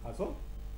असो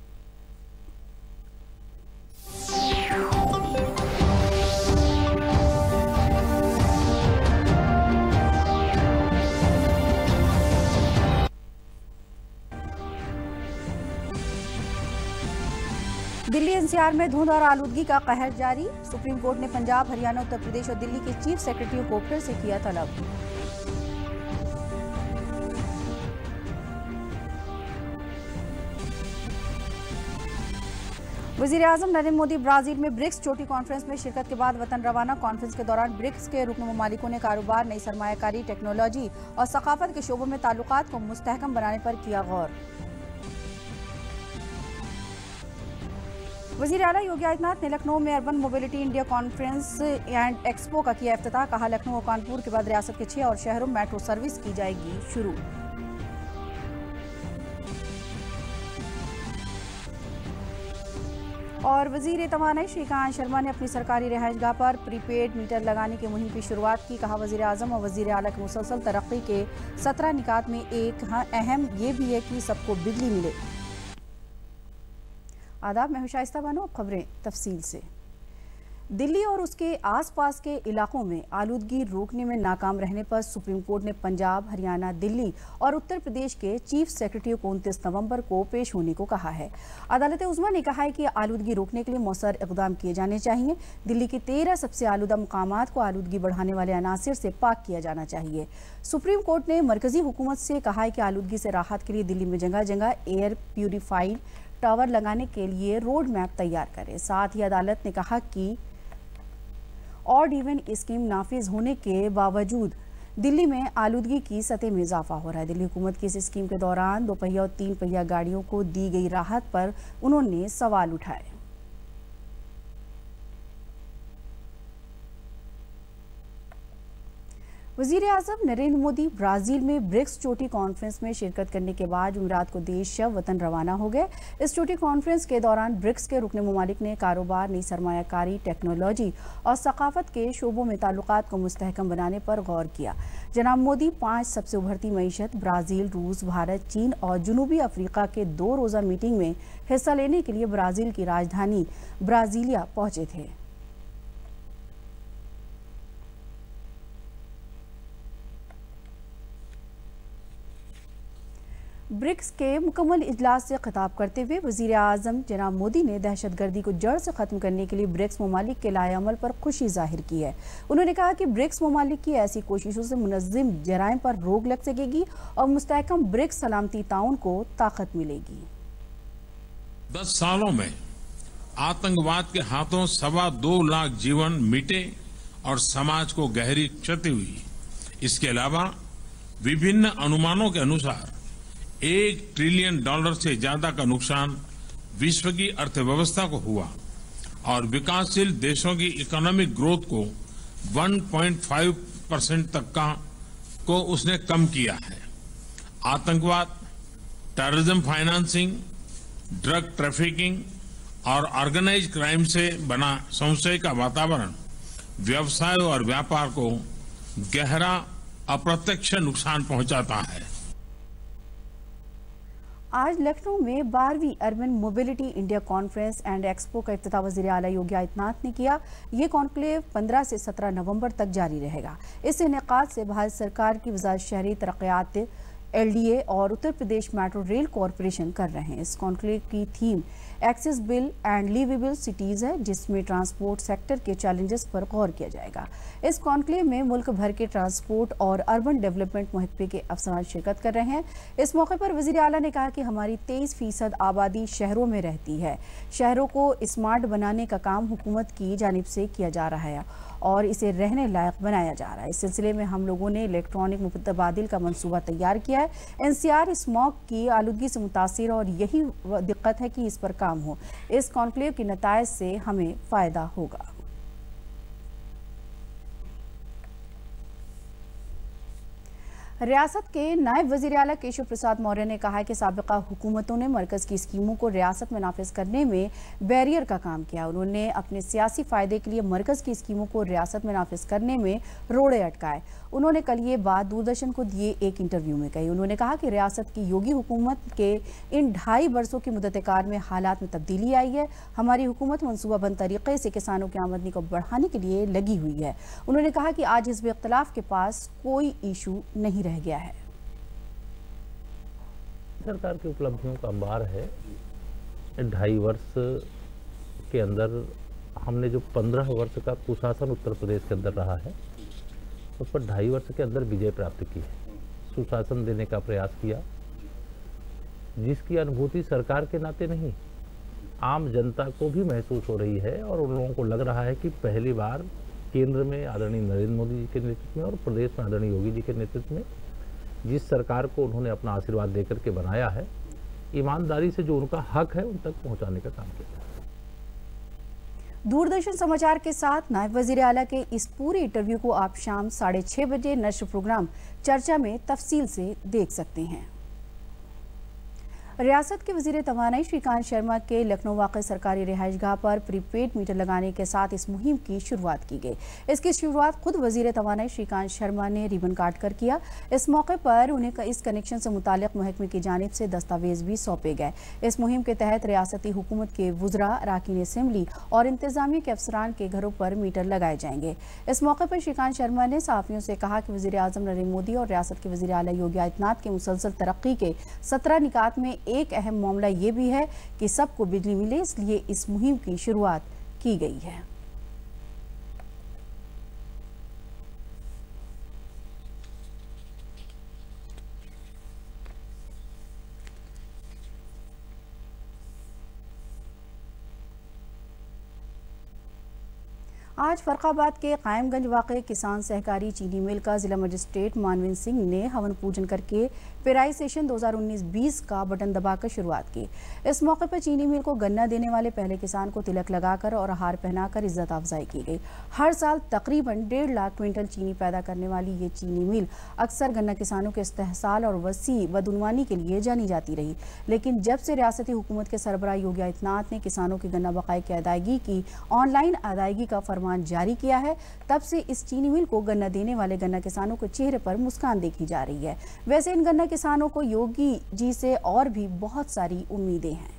दिल्ली एनसीआर में धुंध और आलूदगी का कहर जारी। सुप्रीम कोर्ट ने पंजाब, हरियाणा, उत्तर प्रदेश और दिल्ली के चीफ सेक्रेटरियों को फिर से किया तलब। वजीर-ए-आजम नरेंद्र मोदी ब्राजील में ब्रिक्स चोटी कॉन्फ्रेंस में शिरकत के बाद वतन रवाना। कॉन्फ्रेंस के दौरान ब्रिक्स के रुकन ममालिकों ने कारोबार, नई सरमायाकारी, टेक्नोलॉजी और सकाफत के शोबों में ताल्लुकात को मुस्तहकम बनाने पर किया गौर। वज़ीर आला योगी आदित्यनाथ ने लखनऊ में urban mobility India conference and expo का किया इफ्तिताह। कहा, लखनऊ और कानपुर के बाद रियासत के 6 और शहरों में मेट्रो सर्विस की जाएगी शुरू। और वजीर तवानाई श्रीकांत शर्मा ने अपनी सरकारी रिहाइशगाह पर प्रीपेड मीटर लगाने की मुहिम की शुरुआत की। कहा, वजीर आजम और वजीर आला की मुसलसल तरक्की के 17 निकात में एक अहम ये भी है कि सबको बिजली मिले। आदाब, मैं हूं शाइस्ता बानो। अब खबरें तफसील से। दिल्ली और उसके आसपास के इलाकों में आलूदगी रोकने में नाकाम रहने पर सुप्रीम कोर्ट ने पंजाब, हरियाणा, दिल्ली और उत्तर प्रदेश के चीफ सेक्रेटरियों को 29 नवंबर को पेश होने को कहा है। अदालत उज़्मा ने कहा है कि आलूदगी रोकने के लिए मौसर इक़दाम किए जाने चाहिए। दिल्ली के 13 सबसे आलूदा मकामात को आलूदगी बढ़ाने वाले अनासिर से पाक किया जाना चाहिए। सुप्रीम कोर्ट ने मरकजी हुकूमत से कहा है कि आलूदगी से राहत के लिए दिल्ली में जगह जगह एयर प्यूरिफाइड टावर लगाने के लिए रोड मैप तैयार करें। साथ ही अदालत ने कहा कि ऑड इवन स्कीम नाफिज होने के बावजूद दिल्ली में आलूदगी की सतह में इजाफा हो रहा है। दिल्ली हुकूमत की इस स्कीम के दौरान 2 पहिया और 3 पहिया गाड़ियों को दी गई राहत पर उन्होंने सवाल उठाए। वज़ीर-ए-आज़म नरेंद्र मोदी ब्राजील में ब्रिक्स चोटी कॉन्फ्रेंस में शिरकत करने के बाद जुमेरात को देश शव वतन रवाना हो गए। इस चोटी कॉन्फ्रेंस के दौरान ब्रिक्स के रुकन ममालिक ने कारोबार, नई सरमायाकारी, टेक्नोलॉजी और सकाफत के शोबों में ताल्लुकात को मुस्तहकम बनाने पर गौर किया। जनाब मोदी 5 सबसे उभरती मईशत ब्राज़ील, रूस, भारत, चीन और जनूबी अफ्रीका के 2 रोज़ा मीटिंग में हिस्सा लेने के लिए ब्राज़ील की राजधानी ब्राज़ीलिया पहुंचे थे। ब्रिक्स के मुकम्मल इजलास से खिताब करते हुए वज़ीर आज़म जनाब मोदी ने दहशतगर्दी को जड़ से ख़त्म करने के लिए ब्रिक्स ममालिक के लाए अमल पर खुशी जाहिर की है। उन्होंने कहा कि ब्रिक्स ममालिक की ऐसी कोशिशों से मुनज़्ज़म जराइम पर रोक लग सकेगी और मुस्तहकम ब्रिक्स सलामती ताउन को ताकत मिलेगी। 10 सालों में आतंकवाद के हाथों 2.25 लाख जीवन मिटे और समाज को गहरी क्षति हुई। इसके अलावा विभिन्न अनुमानों के अनुसार $1 ट्रिलियन से ज्यादा का नुकसान विश्व की अर्थव्यवस्था को हुआ और विकासशील देशों की इकोनॉमिक ग्रोथ को 1.5% तक को उसने कम किया है। आतंकवाद, टेररिज्म फाइनेंसिंग, ड्रग ट्रैफिकिंग और ऑर्गेनाइज्ड क्राइम से बना संशय का वातावरण व्यवसाय और व्यापार को गहरा अप्रत्यक्ष नुकसान पहुंचाता है। आज लखनऊ में 12वीं urban mobility India conference and expo का इफ्तिताह वज़ीर आला योगी आदित्यनाथ ने किया। ये कॉन्क्लेव 15 से 17 नवंबर तक जारी रहेगा। इस इनेकाद से भारत सरकार की वज़ारत शहरी तरक्यात, LDA और Uttar Pradesh metro rail corporation कर रहे हैं। इस कॉन्क्लेव की theme accessible and liveable cities है, जिसमें ट्रांसपोर्ट सेक्टर के चैलेंजेस पर गौर किया जाएगा। इस कॉन्क्लेव में मुल्क भर के ट्रांसपोर्ट और अर्बन डेवलपमेंट महकमे के अफसरान शिरकत कर रहे हैं। इस मौके पर वज़ीर आला ने कहा कि हमारी 23% आबादी शहरों में रहती है। शहरों को स्मार्ट बनाने का काम हुकूमत की जानिब से किया जा रहा है और इसे रहने लायक बनाया जा रहा है। इस सिलसिले में हम लोगों ने इलेक्ट्रॉनिक मुतबादिल का मंसूबा तैयार किया है। NCR स्मॉग की आलूदगी से मुतासिर और यही दिक्कत है कि इस पर काम हो। इस कॉन्क्लेव के नताइज से हमें फायदा होगा। रियासत के नायब वज़ीर आला केशव प्रसाद मौर्य ने कहा है कि साबिका हुकूमतों ने मरकज़ की स्कीमों को रियासत में नाफिज करने में बैरियर का काम किया। उन्होंने अपने सियासी फ़ायदे के लिए मरकज़ की स्कीमों को रियासत में नाफिज करने में रोड़े अटकाए। उन्होंने कल ये बात दूरदर्शन को दिए एक इंटरव्यू में कही। उन्होंने कहा कि रियासत की योगी हुकूमत के इन 2.5 वर्षों की मुद्दत-ए-कार में हालात में तब्दीली आई है। हमारी हुकूमत मनसूबाबंद तरीके से किसानों की आमदनी को बढ़ाने के लिए लगी हुई है। उन्होंने कहा कि आज हिज़्ब इख्तिलाफ के पास कोई इशू नहीं रह गया है। सरकार की उपलब्धियों का अंबार है। 2.5 वर्ष के अंदर हमने जो 15 वर्ष का कुशासन उत्तर प्रदेश के अंदर रहा है, उस पर 2.5 वर्ष के अंदर विजय प्राप्त की है। सुशासन देने का प्रयास किया, जिसकी अनुभूति सरकार के नाते नहीं, आम जनता को भी महसूस हो रही है। और उन लोगों को लग रहा है कि पहली बार केंद्र में आदरणीय नरेंद्र मोदी जी के नेतृत्व में और प्रदेश में आदरणीय योगी जी के नेतृत्व में जिस सरकार को उन्होंने अपना आशीर्वाद देकर के बनाया है, ईमानदारी से जो उनका हक है उन तक पहुंचाने का काम किया। दूरदर्शन समाचार के साथ नायब वजीर आला के इस पूरे इंटरव्यू को आप शाम 6:30 बजे नश्र प्रोग्राम चर्चा में तफसील से देख सकते हैं। रियासत के वजीर तवानाई श्रीकांत शर्मा के लखनऊ वाक़ सरकारी रिहाइशगाह पर प्रीपेड मीटर लगाने के साथ इस मुहिम की शुरुआत की गई। इसकी शुरुआत खुद वजीर तवानाई श्रीकांत शर्मा ने रिबन काट कर किया। इस मौके पर उन्हें इस कनेक्शन से मुताल्लिक महकमे की जानिब से दस्तावेज भी सौंपे गए। इस मुहिम के तहत रियासती हुकूमत के वुज़रा, अरकान असेंबली और इंतजामिया के अफसरान के घरों पर मीटर लगाए जाएंगे। इस मौके पर श्रीकांत शर्मा ने सहाफ़ियों से कहा कि वज़ीर आज़म नरेंद्र मोदी और रियासत के वज़ीर आला योगी आदित्यनाथ के मुसलसल तरक्की के 17 निकात में एक अहम मामला ये भी है कि सबको बिजली मिले, इसलिए इस मुहिम की शुरुआत की गई है। आज फर्रुखाबाद के कायमगंज वाक़े किसान सहकारी चीनी मिल का जिला मजिस्ट्रेट मानवीन सिंह ने हवन पूजन करके पेराई सेशन 2019-20 का बटन दबाकर शुरुआत की। इस मौके पर चीनी मिल को गन्ना देने वाले पहले किसान को तिलक लगाकर और हार पहनाकर इज्जत अफजाई की गई। हर साल तकरीबन 1.5 लाख क्विंटल चीनी पैदा करने वाली ये चीनी मिल अक्सर गन्ना किसानों के इस्तेहसाल और वसी बदउनवानी के लिए जानी जाती रही, लेकिन जब से रियासती हुकूमत के सरबराह योगी आदित्यनाथ ने किसानों की गन्ना बकाये की अदायगी की ऑनलाइन अदायगी का फरमान जारी किया है, तब से इस चीनी मिल को गन्ना देने वाले गन्ना किसानों के चेहरे पर मुस्कान देखी जा रही है। वैसे इन गन्ना किसानों को योगी जी से और भी बहुत सारी उम्मीदें हैं।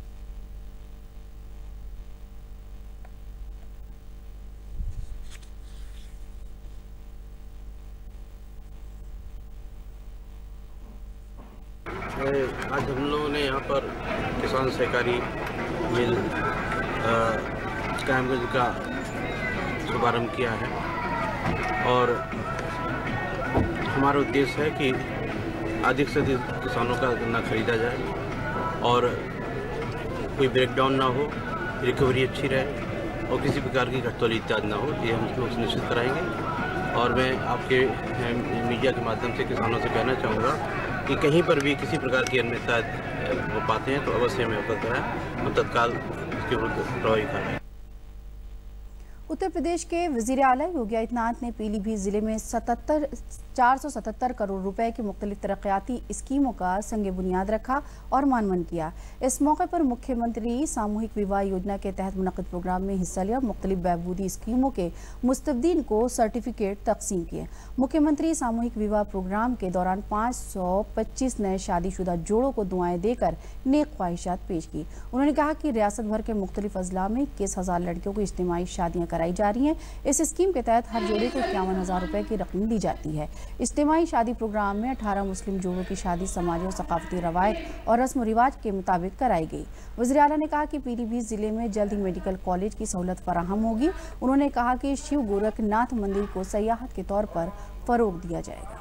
आज हम लोगों ने यहाँ पर किसान सहकारी मिल कायमगंज का शुभारंभ किया है और हमारा उद्देश्य है कि अधिक से अधिक किसानों का गन्ना खरीदा जाए और कोई ब्रेकडाउन ना हो, रिकवरी अच्छी रहे और किसी प्रकार की घटतौली इत्यादि ना हो, ये हम लोग सुनिश्चित कराएंगे। और मैं आपके मीडिया के माध्यम से किसानों से कहना चाहूँगा कि कहीं पर भी किसी प्रकार की अनियमितता हो पाते हैं तो अवश्य हमें अवगत कराएं, हम तत्काल उसके विरुद्ध प्रभावी कार्रवाई। उत्तर प्रदेश के वजीर आला योगी आदित्यनाथ ने पीलीभीत जिले में 477 करोड़ रुपए की मुख्तलिफ तरक्याती स्कीमों का संग बुनियाद रखा और मानवन किया। इस मौके पर मुख्यमंत्री सामूहिक विवाह योजना के तहत मुनक़िद प्रोग्राम में हिस्सा लिया। मुख्तलिफ बहबूदी स्कीमों के मुस्तफदीन को सर्टिफिकेट तकसीम किए। मुख्यमंत्री सामूहिक विवाह प्रोग्राम के दौरान 525 नए शादीशुदा जोड़ों को दुआएं देकर नेक ख्वाहिशात पेश की। उन्होंने कहा कि रियासत भर के मुख्तलिफ अजला में 21,000 लड़कियों को इज्तिमाई शादियाँ कराई जा रही हैं। इस स्कीम के तहत हर जोड़े को 51,000 रुपए की रकम दी जाती है। इज्तिमाई शादी प्रोग्राम में 18 मुस्लिम जोड़ों की शादी समाजी और सकाफती रवायत और रस्म रिवाज के मुताबिक कराई गई। वज़ीर आला ने कहा कि पीलीभीत जिले में जल्द ही मेडिकल कॉलेज की सहूलत फराहम होगी। उन्होंने कहा कि शिव गोरखनाथ मंदिर को सयाहत के तौर पर फरोग दिया जाएगा।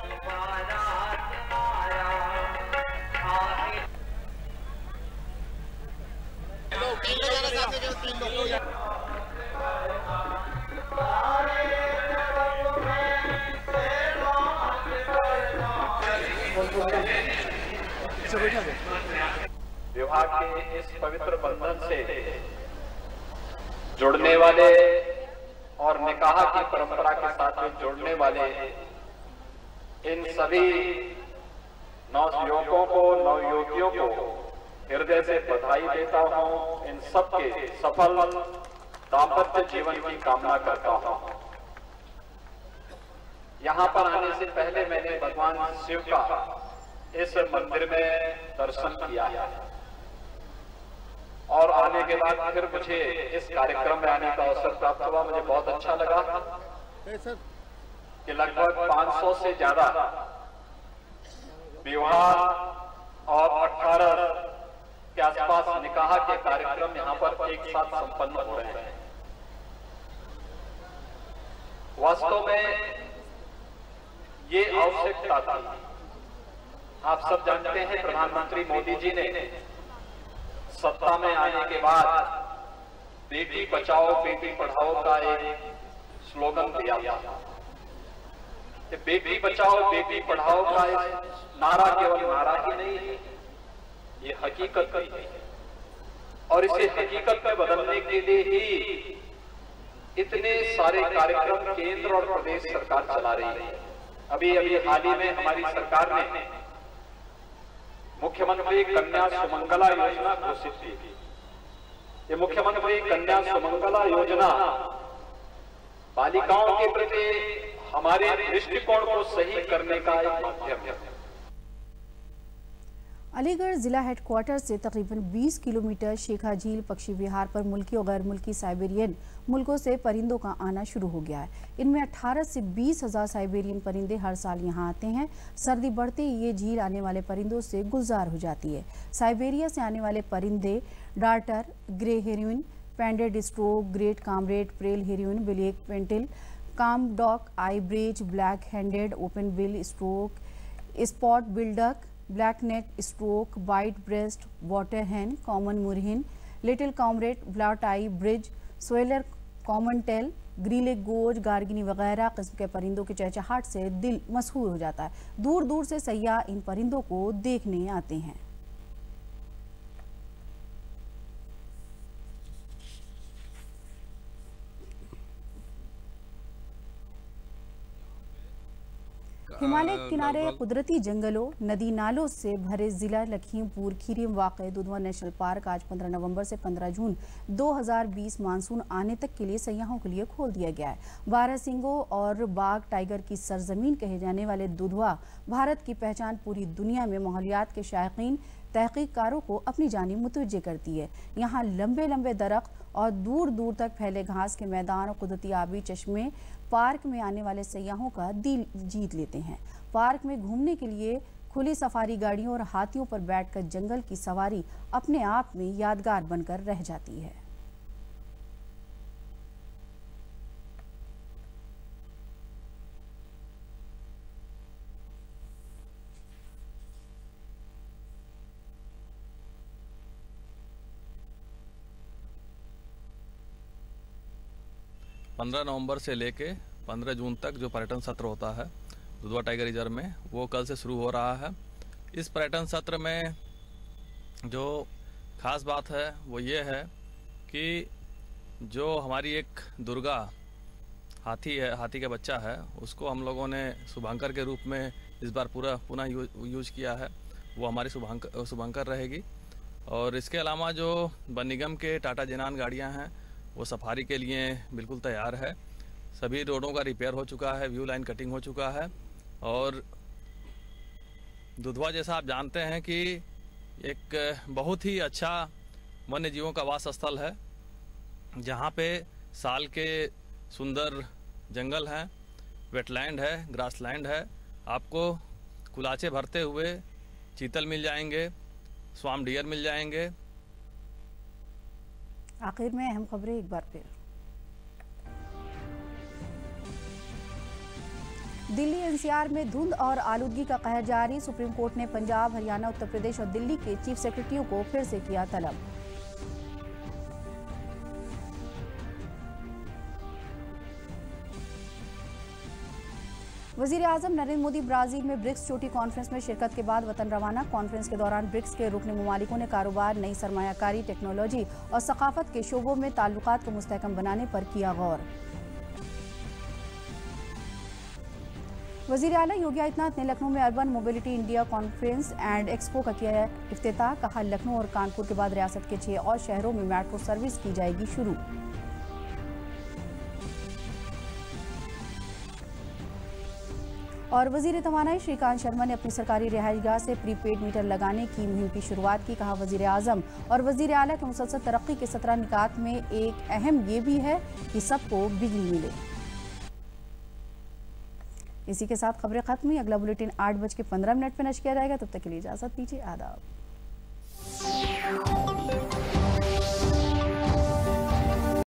विवाह के इस पवित्र बंधन से जुड़ने वाले और निकाह की परंपरा के साथ में जुड़ने वाले इन सभी नवयुवकों को, नवयुवतियों को हृदय से बधाई देता हूं। इन सबके सफल दाम्पत्य जीवन की कामना करता हूं। यहाँ पर आने से पहले मैंने भगवान शिव का इस मंदिर में दर्शन किया है और आने के बाद फिर मुझे इस कार्यक्रम में आने का अवसर प्राप्त हुआ। मुझे बहुत अच्छा लगा कि लगभग 500 से ज्यादा विवाह और 18 के आसपास निकाह के कार्यक्रम यहाँ पर एक साथ संपन्न हो रहे हैं। वास्तव में ये आवश्यकता थी। आप सब जानते हैं प्रधानमंत्री मोदी जी ने सत्ता में आने के बाद बेटी बचाओ बेटी पढ़ाओ का एक स्लोगन दिया था। बेटी बचाओ बेटी पढ़ाओ का एक नारा केवल नारा ही नहीं है, ये हकीकत भी है और इसे हकीकत में बदलने के लिए ही इतने सारे कार्यक्रम केंद्र और प्रदेश सरकार चला रही है। अभी हाल ही में हमारी सरकार ने मुख्यमंत्री कन्या सुमंगला योजना घोषित की। ये मुख्यमंत्री कन्या सुमंगला योजना बालिकाओं के प्रति हमारे दृष्टिकोण को सही करने का एक माध्यम है। अलीगढ़ जिला हेडक्वार्टर से तकरीबन 20 किलोमीटर शेखा झील पक्षी विहार पर मुल्की और गैर मुल्की साइबेरियन मुल्कों से परिंदों का आना शुरू हो गया है। इनमें 18 से 20 हजार साइबेरियन परिंदे हर साल यहां आते हैं। सर्दी बढ़ते ही ये झील आने वाले परिंदों से गुलजार हो जाती है। साइबेरिया से आने वाले परिंदे darter, grey heron, painted stork, great cormorant, purple heron, black pintail, comb duck, ibises, black headed, open bill stork, spot billed duck, black neck stork, white breast, waterhen, common moorhen, little cormorant, black ibis, shoveler common teal, greylag goose, garganey वगैरह किस्म के परिंदों की चहचहाट से दिल मसहूर हो जाता है। दूर दूर से सयाह इन परिंदों को देखने आते हैं। हिमालय किनारे कुदरती जंगलों, नदी नालों से भरे जिला लखीमपुर खीरी में वाक़ दुधवा नेशनल पार्क आज 15 नवंबर से 15 जून 2020 मानसून आने तक के लिए सयाहों के लिए खोल दिया गया है। 12 सिंगों और बाघ टाइगर की सरजमीन कहे जाने वाले दुधवा भारत की पहचान पूरी दुनिया में माहौलियात के शायकीन तहकीककारों को अपनी जानिब मुतवज्जे करती है। यहाँ लंबे लंबे दरख्त और दूर दूर तक फैले घास के मैदान और कुदरती आबी चश्मे पार्क में आने वाले सयाहों का दिल जीत लेते हैं। पार्क में घूमने के लिए खुली सफारी गाड़ियों और हाथियों पर बैठकर जंगल की सवारी अपने आप में यादगार बनकर रह जाती है। पंद्रह नवंबर से लेके 15 जून तक जो पर्यटन सत्र होता है दुधवा टाइगर रिजर्व में, वो कल से शुरू हो रहा है। इस पर्यटन सत्र में जो खास बात है वो ये है कि जो हमारी एक दुर्गा हाथी है, हाथी का बच्चा है, उसको हम लोगों ने शुभांकर के रूप में इस बार पुनः यूज किया है। वो हमारी शुभांकर रहेगी। और इसके अलावा जो वन निगम के टाटा जेनान गाड़ियाँ हैं वो सफारी के लिए बिल्कुल तैयार है। सभी रोडों का रिपेयर हो चुका है, व्यू लाइन कटिंग हो चुका है। और दुधवा जैसा आप जानते हैं कि एक बहुत ही अच्छा वन्य जीवों का वास स्थल है, जहाँ पे साल के सुंदर जंगल हैं, वेटलैंड है, ग्रासलैंड है। आपको कुलाचे भरते हुए चीतल मिल जाएंगे, स्वाम डियर मिल जाएंगे। आखिर में अहम खबरें एक बार फिर। दिल्ली एनसीआर में धुंध और आलूदगी का कहर जारी। सुप्रीम कोर्ट ने पंजाब, हरियाणा, उत्तर प्रदेश और दिल्ली के चीफ सेक्रेटरियों को फिर से किया तलब। वजीर आजम नरेंद्र मोदी ब्राजील में ब्रिक्स चोटी कॉन्फ्रेंस में शिरकत के बाद वतन रवाना। कॉन्फ्रेंस के दौरान ब्रिक्स के रुकन ममालिकों ने कारोबार, नई सरमायाकारी, टेक्नोलॉजी और सकाफत के शोबों में ताल्लुकात को मुस्तहकम बनाने पर किया गौर। वजीर आला योगी आदित्यनाथ ने लखनऊ में urban mobility India conference and expo का किया इफ्तिताह। कहा, लखनऊ और कानपुर के बाद रियासत के 6 और शहरों में मेट्रो सर्विस की जाएगी शुरू। और वजीर तवानाई श्रीकांत शर्मा ने अपनी सरकारी रिहाइशगाह से प्रीपेड मीटर लगाने की मुहिम की शुरुआत की। कहा, वजीर आजम और वजीर आला के मुसलसल तरक्की के 17 निकात में एक अहम ये भी है कि सबको बिजली मिले। इसी के साथ खबरें खत्म हुई। अगला बुलेटिन 8:15 पर नशर किया जाएगा। तब तक के लिए इजाजत दीजिए। आदाब।